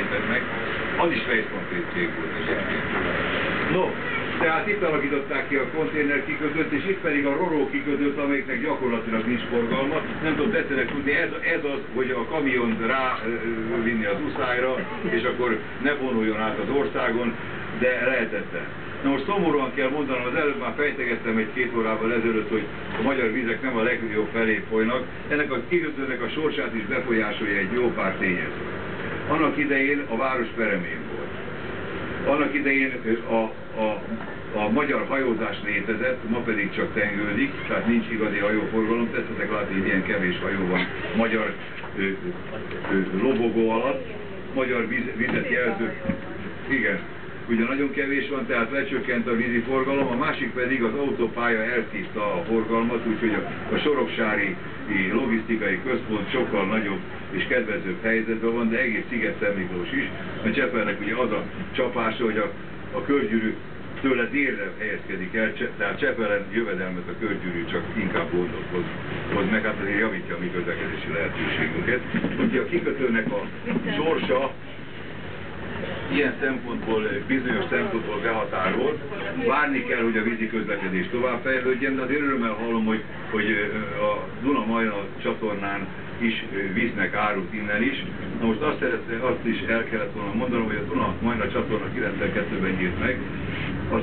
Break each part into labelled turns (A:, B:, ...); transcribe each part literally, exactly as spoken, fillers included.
A: meg, az is fejszkonkét cég volt egyébként. No, tehát itt alakították ki a konténer kikötőt, és itt pedig a roró kikötőt, amelyiknek gyakorlatilag nincs forgalma. Nem tudom, tetszenek tudni, ez, ez az, hogy a kamiont rávinni az uszályra, és akkor ne vonuljon át az országon, de lehetetlen. Na most szomorúan kell mondanom, az előbb már fejtegettem egy-két órával ezelőtt, hogy a magyar vizek nem a legjobb felé folynak. Ennek a kikötőnek a sorsát is befolyásolja egy jó pár tényező. Annak idején a város peremén volt. Annak idején a, a, a magyar hajózás létezett, ma pedig csak tengődik, tehát nincs igazi hajóforgalom. Tetszetek látni, hogy ilyen kevés hajó van magyar ö, ö, lobogó alatt, magyar víz, vizet jelző. Igen. Ugye nagyon kevés van, tehát lecsökkent a vízi forgalom, a másik pedig az autópálya elszívta a forgalmat, úgyhogy a, a soroksári logisztikai központ sokkal nagyobb és kedvezőbb helyzetben van, de egész Sziget-Szentmiklós is. A Csepelnek ugye az a csapása, hogy a, a körgyűrű tőle délre helyezkedik el, tehát Csepelen jövedelmet a körgyűrű csak inkább gondot hoz, hoz meg, hát azért javítja a mi közlekedési lehetőségünket. Úgyhogy a kikötőnek a sorsa ilyen szempontból, bizonyos szempontból behatárolt. Várni kell, hogy a vízi közlekedés továbbfejlődjön, de azért örömmel hallom, hogy, hogy a Duna-Majna csatornán is visznek árut innen is. Na most azt, szeretne, azt is el kellett volna mondanom, hogy a Duna-Majna csatorna kilencvenkettőben nyílt meg, az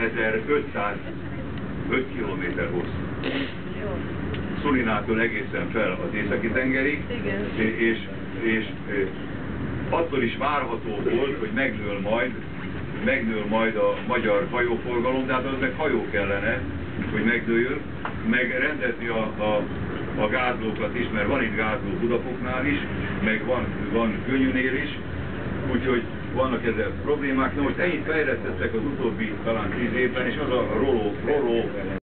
A: háromezer-ötszázöt kilométer hosszú. Szulinától egészen fel az északi tengerig, és, és, és attól is várható volt, hogy megnől majd, megnől majd a magyar hajóforgalom, de hát az meg hajó kellene, hogy megnőjön, meg rendezni a, a, a gázlókat is, mert van itt gázló Budapoknál is, meg van, van Könnyűnél is, úgyhogy vannak ezzel problémák. Na most ennyit fejlesztettek az utóbbi talán tíz évben, és az a roló, roló